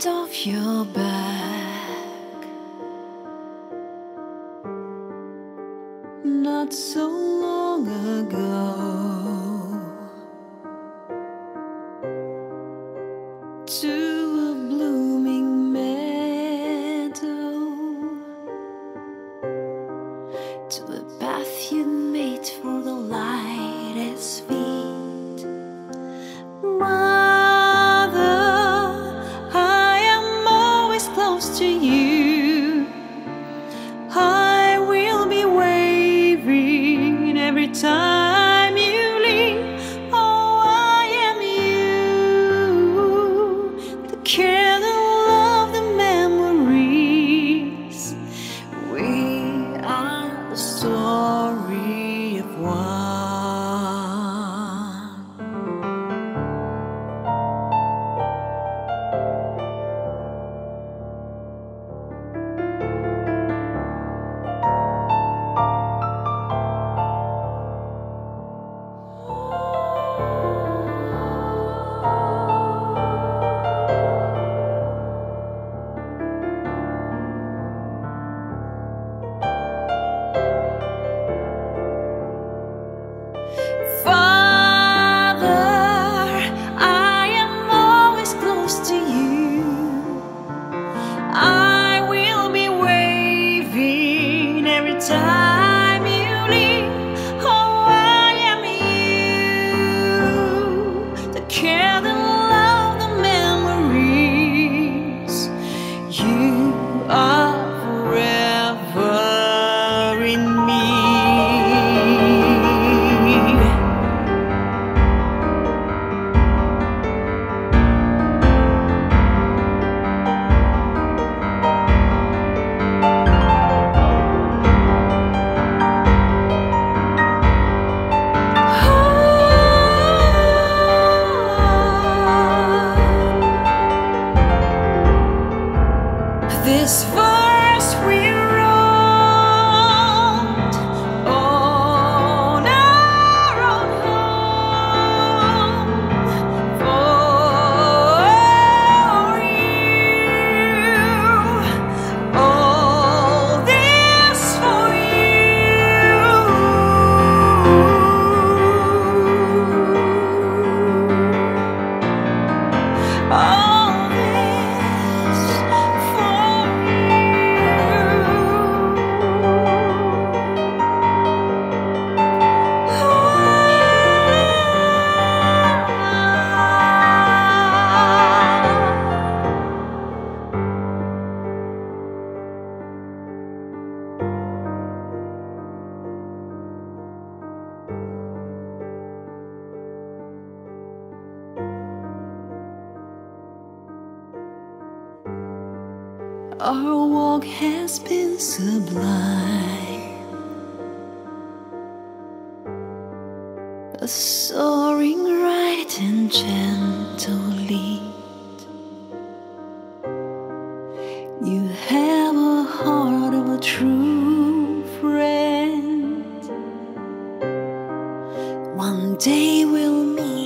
front of your back. Not so long ago, to a blooming meadow, to a path you made for the lightest feet. Mother, I am always close to you. I will be waving every time you leave. Oh, I am you, the care, the love, the memories. We are the story of one. Time you leave, oh, I am you, the care, the love, the memories. You are forever in me. This verse we wrote on our own home for you. All this for you. All this for Our walk has been sublime, a soaring right and gentle lead. You have a heart of a true friend. One day we'll meet